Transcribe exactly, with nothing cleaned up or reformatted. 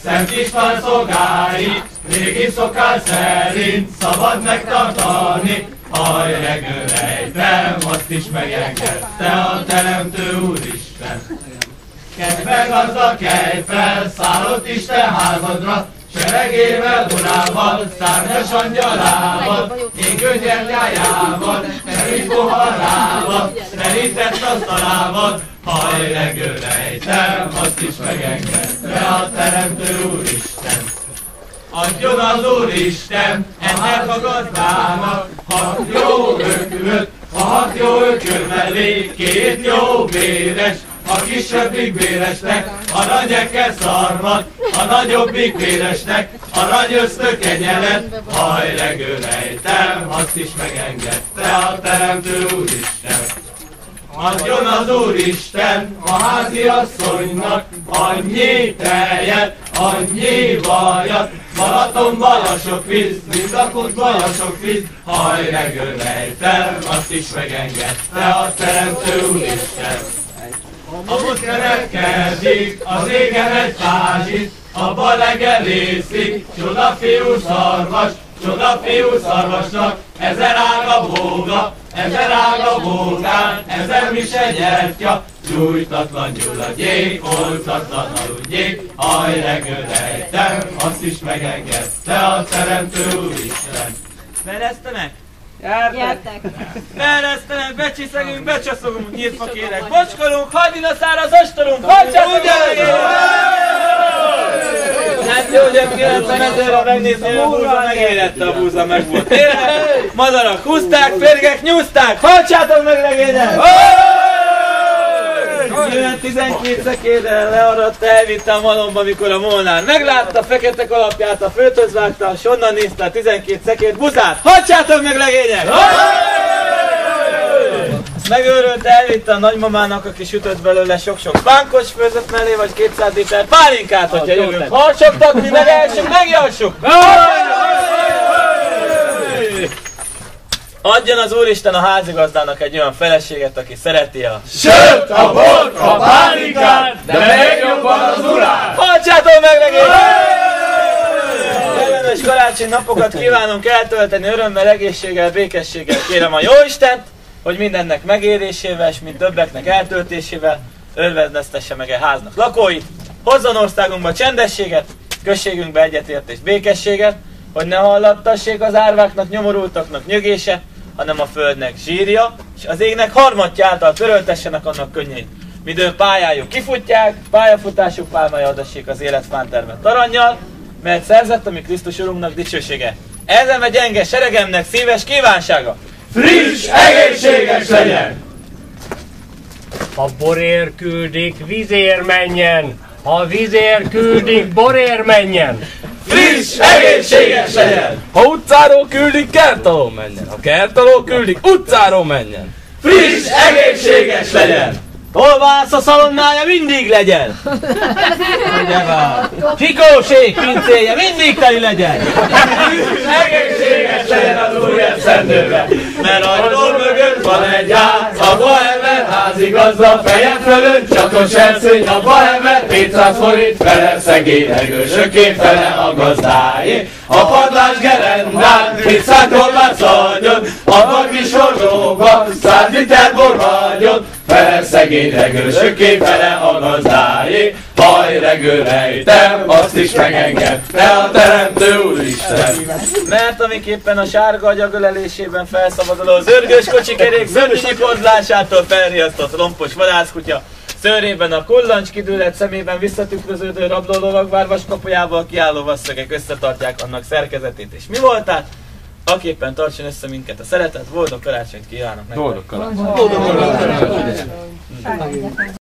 Szent István szolgái, régi szokás szerint szabad megtartani. Hajregő rejtem, azt is megengedte a Teremtő Úristen. Kedve gazda kelj fel, szállott Isten házadra, seregével, urával, szárnyas angyalával, égő gyertyájával, terít poharával, terített asztalával, hajregő rejtem, azt is megengedte a Teremtő Úristen. Adjon az Úristen ennek a gazdának hat jó ökölöt, a hat jó ököl mellé két jó béres, a kisebbik béresnek aranyekkel szarvat, a nagyobbik béresnek aranyösztő kegyelet, hajregő rejtem, azt is megengedte a Teremtő Úristen. Adjon az Úristen a háziasszonynak annyi tejet, annyi vajat, Balatonban a sok víz, mint a kutban a sok víz, hajregő rejtem, azt is megengedte a Teremtő Úristen. A mut kerekedik, az égen egy fázsit, abba legelészik, csoda fiú szarvas, csoda fiú szarvasnak, ezer ága bóga, ezer ága bógán, ezer mise gyertya, gyújtatlan gyullagyék, oltatlan aludjék, hajregő rejtem, azt is megengedte a Teremtő Úristen. Mereztenek? Gyertek! Mereztenek, becsiszegünk, becsaszogunk, nyírfa kérek, bocskolunk, hajdin a száraz ostorunk, hagyjátok el! Hát jó, hogy kilencvenezerre megnézni, a búza megérette, a búza meg volt érve. Madarak húzták, férgek nyúzták, hajtsátok meg legények! Jön tizenkét szekérrel learadt, elvitte a malomba, mikor a Molnár meglátta, fekete kalapját a földhöz vágta, s onnan nézte a tizenkét szekért buzát. Hajtsátok meg legények! Ezt megőrült, elvitte a nagymamának, aki sütött belőle sok-sok pánkos főzött mellé, vagy kétszáz liter pálinkát, hogyha jövünk harsogtak, mi meg elsők, megjassuk! Adjon az Úristen a házigazdának egy olyan feleséget, aki szereti a sőt, a bort, a pálinkát, de legjobban az urát! Hajtsátok meg legények! Kellemes karácsony napokat kívánunk eltölteni örömmel, egészséggel, békességgel. Kérem a Jóistent, hogy mindennek megérésével, és mint többeknek eltöltésével örvendeztesse meg a háznak lakóit, hozzon országunkba csendességet, községünkbe egyetértést, békességet, hogy ne hallattassék az árváknak, nyomorultaknak nyögése, hanem a földnek zsírja, és az égnek harmatja által töröltessenek annak könnyeit. Midőn pályájuk kifutják, pályafutásuk pálmája adassék az élet fántermet arannyal, mert szerzett, ami Krisztus Urunknak dicsősége. Ezen a gyenge seregemnek szíves kívánsága. Friss, egészséges legyen! Ha borér küldik, vízér menjen! Ha vízér küldik, borér menjen! Friss, egészséges legyen! Ha utcáról küldik, kertaló menjen! Ha kertaló küldik, utcáról menjen! Friss, egészséges legyen! Tolvász a szalonnája mindig legyen! Csikóség pincéje mindig teli legyen! Egészséges legyen az új eszendőbe! Mert ajtó mögött van egy ház, a bohemer házigazda feje fölött csatos elszőny, a bohemer kétszáz forint fele szegény egősöké fele a gazdáé. A padlás gerendán kétszáz tolvász adjon, a bagis hordóba száz liter bor vagyon, fele szegény regősöké, fele a gazdáé. Hajregő rejtem, azt is megengedte a Teremtő Úristen. Mert amiképpen a sárga agyag ölelésében felszabaduló zörgős kocsikerék szörnyű podlásától felriasztott lompos vadászkutya, szőrében a kullancs kidőlett szemében visszatükröződő rablólovag várvas kapujával kiálló vasszögek összetartják annak szerkezetét és mi voltát, aképpen tartson össze minket a szeretet, boldog karácsonyt kívánok nektek! Boldog karácsonyt! Boldog karácsonyt!